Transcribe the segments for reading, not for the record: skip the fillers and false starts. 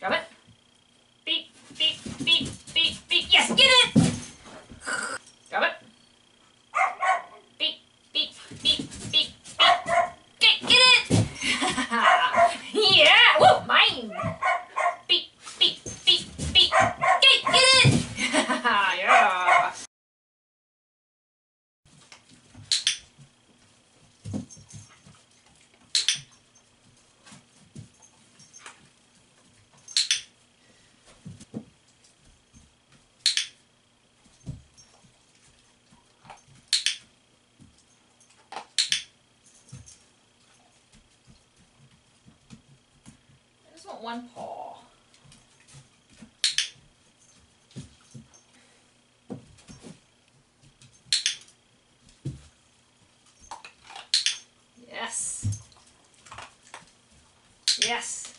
Grab it. Beep, beep, beep, beep, beep. Yes, get it! Grab it. Beep, beep, beep, beep, beep. Get it! Yeah! Woo! Mine! Beep, beep, beep, beep. Get it! Yeah! I just want one paw. Yes. Yes.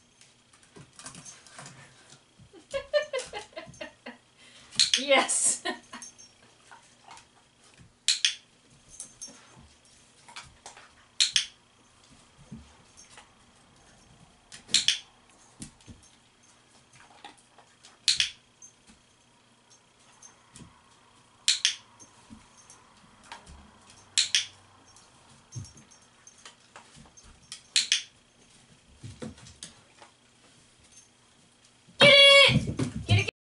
Yes.